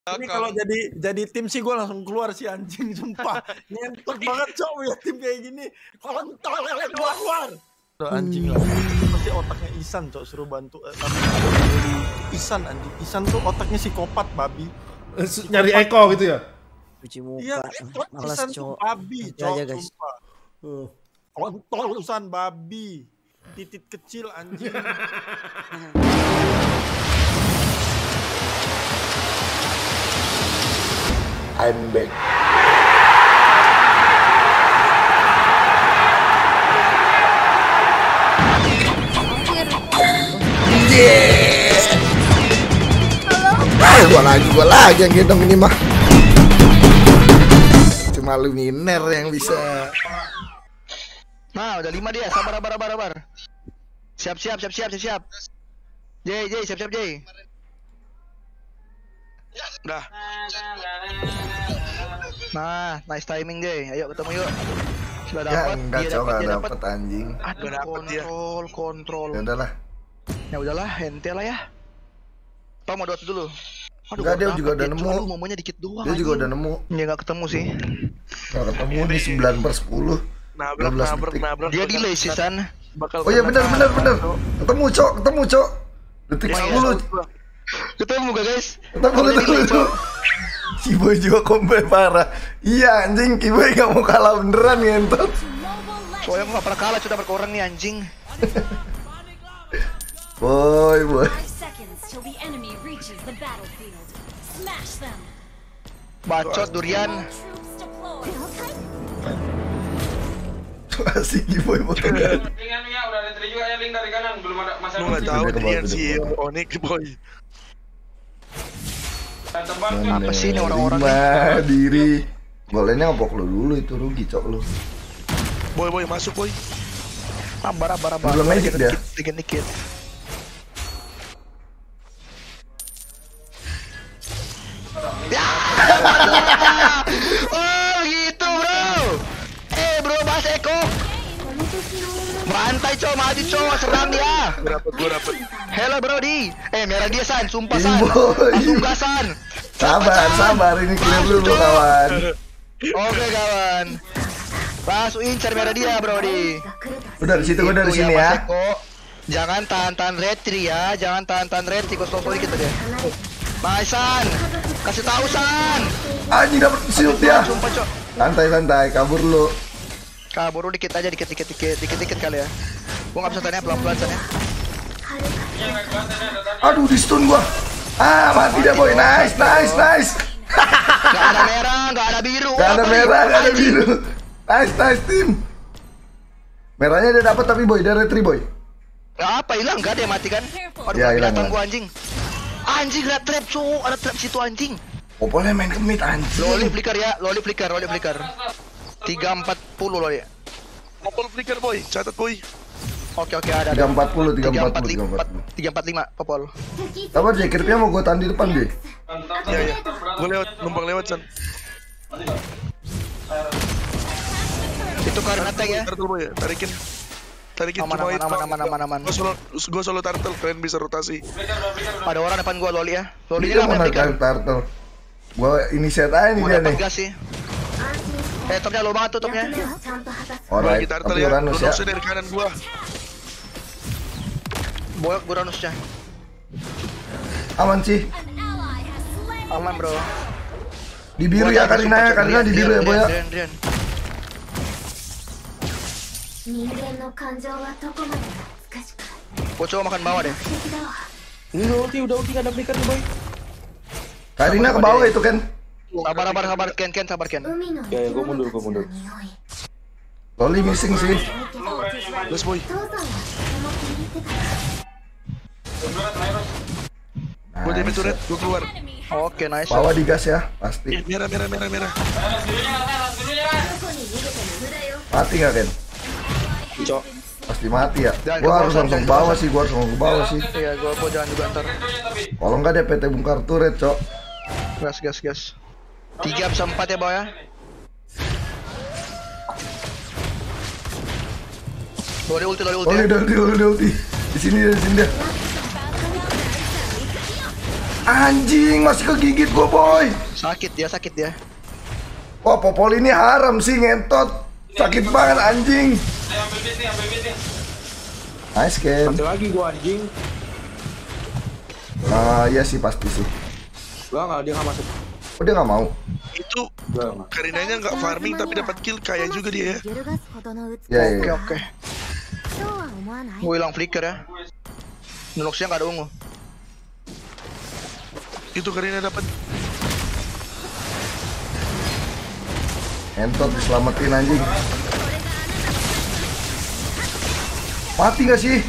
Ini kalau jadi tim sih gue langsung keluar sih anjing, sumpah. Nyentot banget cok ya tim kayak gini. Kontol keluar. Anjing lah. Pasti otaknya Isan cok suruh bantu. Isan anjing. Isan tuh otaknya psikopat babi. Nyari Eko gitu ya? Cuci muka. Iya, Malas Isan tuh cowok. babi Nanti cok, aja, guys. sumpah. Kontol Isan babi. Titit kecil anjing. I'm back. Gua lagi yang gendong ini mah. Cuma Luminer yang bisa. Nah, udah 5 dia. Sabar. Siap. Jay, siap, Jay. Dah. Nah, nice timing, Jay. Ayo ketemu yuk. Sudah Ya dapat, enggak dia coba dapat. dapet anjing. Aduh, Dapet dia. kontrol. Ya udahlah. Ente lah ya. Tau mau dot dulu. Aduh, Enggak, dia dapet juga udah nemu. Aduh, momennya dikit doang. Dia juga udah nemu. Dia nggak ketemu sih. Nggak ketemu di 9/10. Nabrak. Dia delay sih, San. Oh iya benar. Ketemu cok. Detik 10. Ketemu gak, guys? Ketemu. Kiboy juga combat parah. Iya anjing, Kiboy gak mau kalah beneran ngentot. Soalnya aku gak pernah kalah, sudah berkurang nih anjing. Boy. 5 seconds till the enemy reaches the battlefield. Smash them. Bacot durian. Troops deployed. Asik Kiboy foto. Ringan udah ada tadi juga ya link dari kanan, belum ada Lu masalah. nggak tahu Udah dia kebal, si udah Onik boy. Tebal tuh. Apa sih ini orang-orang? 5 diri. Golnya ngopok lu dulu itu rugi cok lu. Boy masuk boy. Sabar. Belum magic dia. Dikit. Ya. Oh gitu bro. Bro Mas Eko. Bantai maju serang dia. Gua dapet. Hello Brody. Merah dia San, sumpah San. Boy. Langsung gas San. Sabar ini clear dulu kawan. Oke kawan. Langsung incar merah dia Brody. Udah di situ, udah di Itu sini Mas ya. Eko. Jangan tahan retri ya, jangan tahan retri, kau stop dikit aja. Nice San. Kasih tahu San. Anjing dapet shield dia. Sumpah cok. Santai, kabur lu. Kabur dikit aja, dikit kali ya. Gua nggak bisa tanya pelan-pelan San ya. Aduh di stun gua. Mati dia boy. Nice. Gak ada merah, gak ada biru. Gak ada merah, gak ada biru. Nice tim. Merahnya dia dapat tapi boy, dia retri boy. Gak apa, hilang gak dia mati kan? Aduh, Ya, hilang, binatang hilang. gua anjing. Anjing ada trap cowok, ada trap situ anjing. Popolnya main ke mid anjing. Loli flicker ya, loli flicker. 340 loli. Popol flicker boy, catat boy. Oke ada. 345 popol. Sabar Jay, kirpnya mau gua tahan di depan Jay. Iya. Gua numpang lewat San. Itu karena tank ya. Turtle boy, tarikin Aman. Gua solo turtle, kalian bisa rotasi. Ada orang depan gua loli ya. Loli Dia mau namanya flicker. narik turtle. Gua initiate aja nih Gua dia dapat nih. gas sih. Topnya low banget tuh topnya. Alright, Bagi turtle tapi ya, Uranus ya. Uranusnya dari kanan gua. Boyok Uranusnya. Aman sih. Aman bro. Di biru ya Karina di biru ya boy ya. Drian. Gua coba makan bawah deh. Ini udah ulti gak ada flicker nih boy. Karina ke bawah itu kan. Sabar Ken sabar Ken. Ya gua mundur. Loli missing sih. Let's boy. Gua damage turret, gua keluar. Oke nice. Bawah digas ya, pasti. Merah. Mati nggak Ken? Cok. Pasti mati ya. Jangan Gua ke harus bawah, langsung jangan bawah ke sih, gua harus langsung bawah sih. Iya gua jangan juga ntar. Kalau nggak dia PT bongkar turret cok. Gas. 3 bisa 4 ya bawah ya. Loli ulti. Loli ulti. Di sini dia. Anjing, masih kegigit gua, boy. Sakit dia. Wah, Popol ini haram sih, ngentot. Sakit banget, anjing. Ayo ambil beat nih. Nice, Ken. Satu lagi gua anjing. Iya sih, pasti sih. Enggak, dia nggak masuk. Oh, dia nggak mau. Itu Karinanya nggak farming tapi dapat kill, kaya juga dia ya. Iya. Oke. Gue hilang flicker ya. Nunoxnya nggak ada ungu. Itu Karina dapat. Entot diselamatin, anjing. Mati gak sih?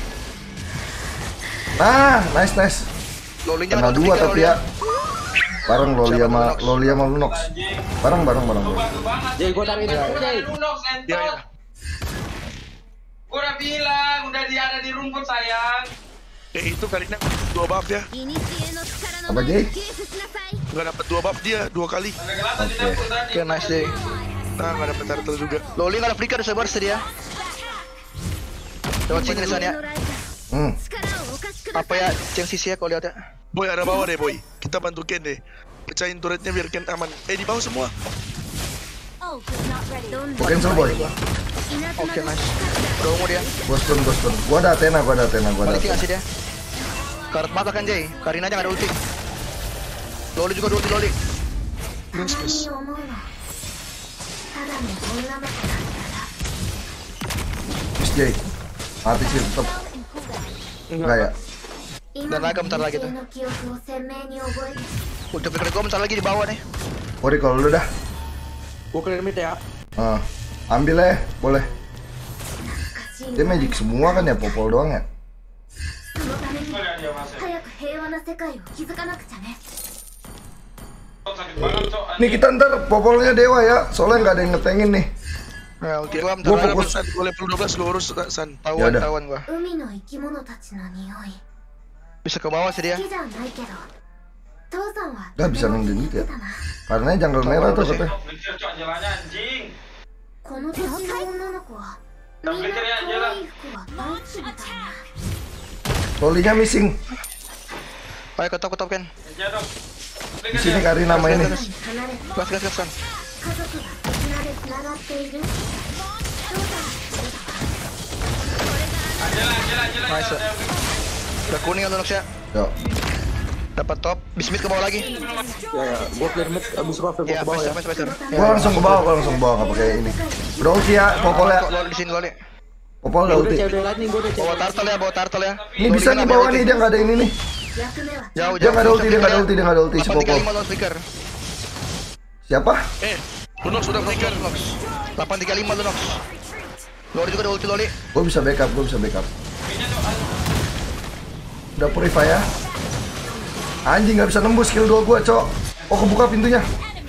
Nah, nice. Lolinya Kena ada dua flicker, tapi ya. Bareng Loli sama Lunox. Bareng. Jadi gua tarik ini. Lunox entot. Gua udah bilang, udah dia ada di rumput sayang. Itu Karina 2 buff ya. Apa, Jay? Nggak dapat 2 buff dia 2 kali. Ada gelatan di dapur tadi. Oke, nice deh. Nah, nggak dapat turtle juga. Loli nggak ada flicker, bisa burst dia. Lewat sini sana ya. Apa ya, ceng sisi ya kalau lihat ya. Boy, ada bawah deh, boy. Kita bantu Ken deh. Pecahin turretnya biar Ken aman. Di bawah semua. Ult is not ready. Cancel, boy. Oke, nice. Udah ungu dia. Ghost turn. Gua ada Athena. Balikin ngasih dia. Karet mata kan, Jay. Karina aja nggak ada ulti. Loli juga ada ulti, Loli. Yes. Miss Jay. Mati sih tetep. Enggak ya? Dan naga bentar lagi tuh. Ulti flicker gue bentar lagi di bawah nih. Ori kalau lu dah. Gua clear mid ya. Ambil ya, boleh. Dia magic semua kan ya, Popol doang ya? Udah dia masuk. Sakit banget, Cok. Nih kita ntar Popolnya dewa ya, soalnya nggak ada yang ngetengin nih. Ya, ulti gua bentar Gua lagi. fokus. Gue level 12 gue urus San. Tawan Yaudah. gua. Bisa ke bawah sih dia. Gak bisa nungguin gitu ya. Karena jungle merah tuh katanya. Flicker, Cok, jalannya anjing. Flicker ya, jalan. Lolinya missing. Ayo ke top Ken. Ya dong. Di sini Karina main nih. Gas San. Jalan. Nice. Udah kuning atau ya? Yo. Dapat top. Bismit ke bawah lagi. Ya. Gua clear mid abis buff gua Ya, ke bawah ya. Master. Gua langsung ke bawah nggak pakai ini. Udah ulti ya, Popol ya. Loli di sini Loli. Popol udah Udah ulti. cewek lightning gua udah Bawa cewek. turtle ya. Ini bisa nih bawah nih, dia nggak ada ini nih. Jauh. Dia nggak ada ulti si Popol. 835 lawan flicker. Siapa? Lunox sudah flicker. 835 Lunox. Loli juga ada ulti Loli. Gua bisa backup. Udah purify ya. Anjing nggak bisa nembus skill 2 gua, Cok. Oh, kebuka pintunya.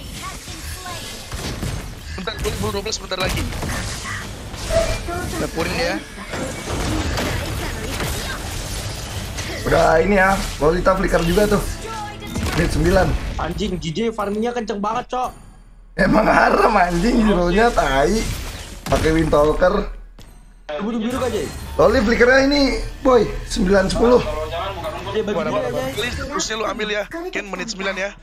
Bentar, gue level 12 bentar lagi. Udah kuning dia. Udah ini ya, Lolita flicker juga tuh. Hit 9. Anjing JJ farmingnya kenceng banget, Cok. Emang haram anjing hero-nya tai. Pakai Windtalker. Butuh biru aja. Loli flickernya ini, boy, 9-10. Kalau jangan bukan rumput. Dia bagi dua aja. Please, terusnya lu ambil ya. Ken menit 9 ya.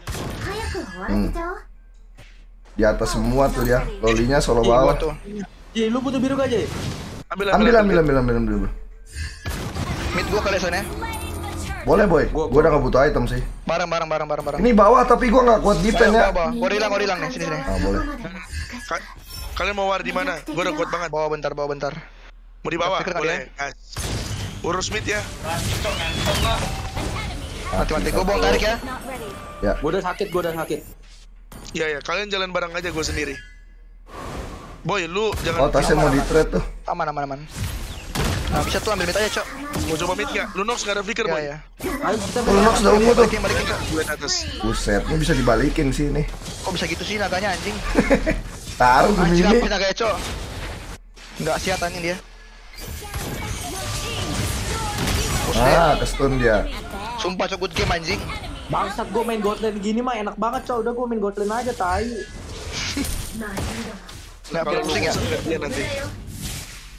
Di atas semua tuh dia. Lolinya solo Gua bawah. tuh. Ji, lu butuh biru aja. Ambil. Mid gua kali sana ya. Boleh, boy. Gua udah nggak butuh item sih. Barang. Ini bawah tapi gua nggak kuat defense ya. Bawah. Gua hilang nih sini. Boleh. Kalian mau war di mana? Gue udah kuat banget. Bawa bentar. Mau di bawah? Flicker kali Boleh. Guys. Urus mid ya. Cok, ngentot lah. Mati. Gua buang tarik ya. Not ready. Ya. Gua udah sakit. Ya, kalian jalan bareng aja gue sendiri. Boy, lu jangan. Oh, tasnya mau di trade tuh. Aman. Nah, bisa tuh ambil mid aja, Cok. Mau coba mid nggak? Lunox nggak ada flicker, boy. Ya. Ayo kita Lunox udah ungu tuh. Balikin Cok. Gue di atas. Buset, ini bisa dibalikin sih ini. Kok bisa gitu sih naganya anjing? Taruh Anjing Gemini. apa naganya, Cok? Enggak siat anjing dia. Kestun dia. Sumpah Cok, good game anjing. bangsat gua main god lane gini mah enak banget, Cok. Udah gua main god lane aja, tai. Nggak Kalau pusing ya? nggak dia nanti.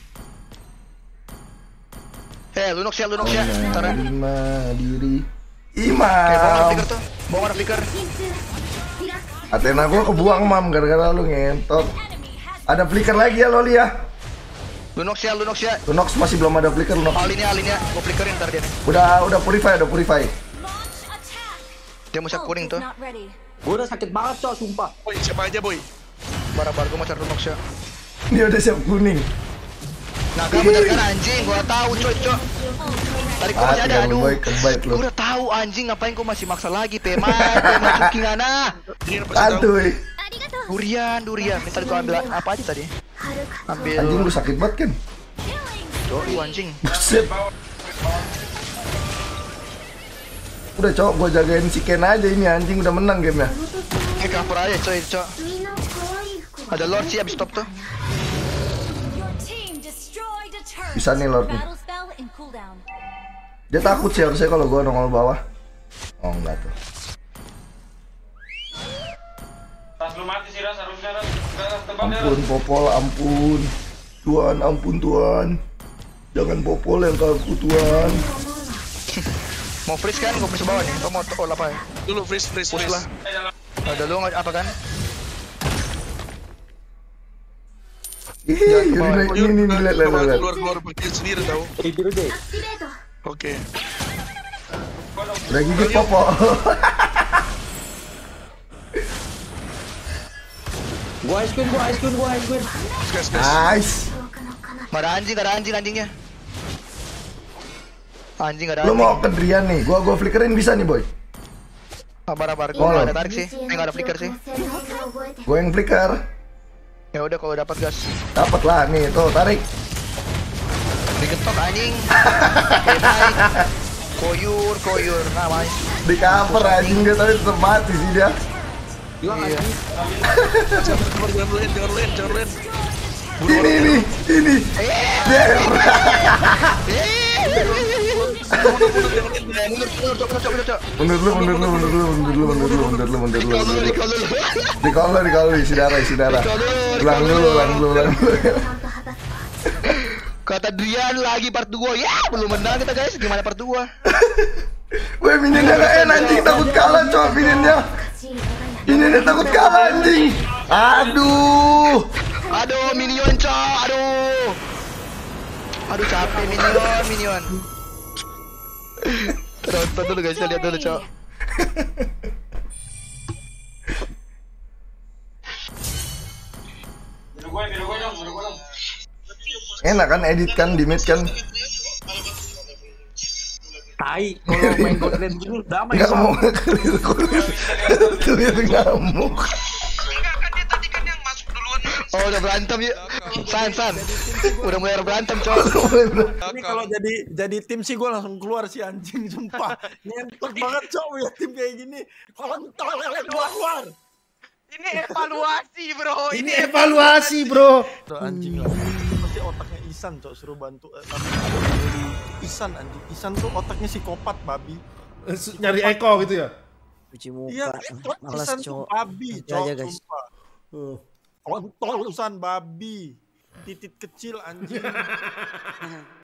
Lunox ya. Ntar ya. Lima diri. Kayak bawa Imam. flicker tuh. Bawa flicker. Athena gua kebuang mam gara-gara lu ngentot. Ada flicker lagi ya Loli ya. Lunox ya. Lunox masih belum ada flicker Lunox. Alinnya. Gua flickerin ntar dia nih. Udah purify. Launch attack. Dia mau shot kuning tuh. Not ready. Gue udah sakit banget cok, sumpah. Boy, siapa aja boy? Bara-bara gua mau cari Lunox ya. Dia udah siap kuning. Naga bener kan anjing, gua tahu cok. Tadi gua masih ada, aduh. Kebaik lu. Gua udah tahu anjing, ngapain gua masih maksa lagi, Pemai cukingana. Ini pasti tahu. Aduh. Durian. Minta gua ambil apa aja tadi? Ambil. Anjing lu sakit banget kan? Doi anjing. Buset. Udah cok, gua jagain si Ken aja ini anjing udah menang gamenya. Ini cover aja coy, cok. Ada Lord sih abis top tuh. Your team destroyed a turret. Bisa nih Lord nih. Battle spell in cooldown. Dia takut sih harusnya kalau gua nongol bawah. Oh enggak tuh. Tas lu mati sih Ras, harusnya Ras. Tebak ya, Ampun Popol, ampun. Tuan, ampun Tuan. Jangan Popol yang kaku Tuan. Mau freeze kan? Gua freeze bawah nih. Kau mau apa ya? Dulu freeze. Push lah. Ada lu apa kan? Ih, ini lihat. Keluar pakai sendiri tahu. Tidur deh. Oke. Udah gigit Popol. Gua ice queen. Gas. Nice. Ada anjingnya. Anjing ada Lu anjing. mau ke Drian nih, gua flickerin bisa nih boy. Kabar Oh, gua ada tarik sih. Enggak ada flicker sih. Gua yang flicker. Ya udah kalau dapat gas. Dapat lah nih, tuh tarik. Digetok anjing. Bye. Koyur. Nah, nice. Di cover anjing dia tapi tetap mati sih dia. Iya. Jangan luin. Ini. Der. Mundur lu. Di color isi darah. Ulang dulu. Kata Drian lagi part 2. Ya, belum menang kita guys. Gimana part 2? Weh minionnya nggak enak anjing takut kalah coy minionnya. Minionnya takut kalah anjing. Aduh minion, Cok. Aduh capek minion. Tonton dulu guys, lihat dulu, Cok. biru gue dong. Enak kan edit kan di mid kan. Tai, kalau main god lane gini damai. Nggak mau kulir. Tuh dia ngamuk. Enggak kan dia tadi kan yang masuk duluan. Oh, udah berantem ya. San. Udah mulai berantem, Cok. Ini kalau jadi tim sih gue langsung keluar si anjing sumpah. Ngentot banget cok ya tim kayak gini. Kontol keluar. Ini evaluasi bro. Tuh anjing lah. Pasti otaknya Isan cok suruh bantu. Isan anjing. Isan tuh otaknya psikopat babi. Nyari Eko gitu ya? Cuci muka. Iya, Malas Isan tuh cowok. babi Nanti cok aja, guys. sumpah. Kontol Isan babi. Titit kecil anjing.